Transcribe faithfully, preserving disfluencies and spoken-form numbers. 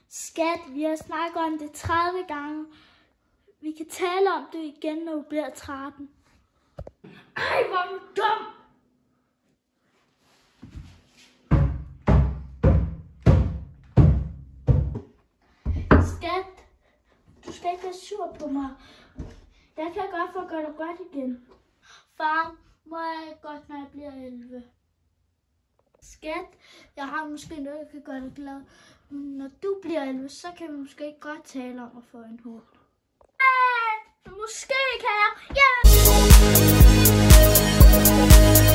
Skat, vi har snakket om det tredive gange. Vi kan tale om det igen, når du bliver tretten. Ej, hvor er du dum! Skat, du skal ikke være sur på mig. Jeg kan godt få at gøre dig godt igen. Far, må jeg godt, når jeg bliver elleve? Skat, jeg har måske noget, jeg kan gøre dig glad. Når du bliver elleve, så kan vi måske godt tale om at få en hund. Måske kan jeg. Ja!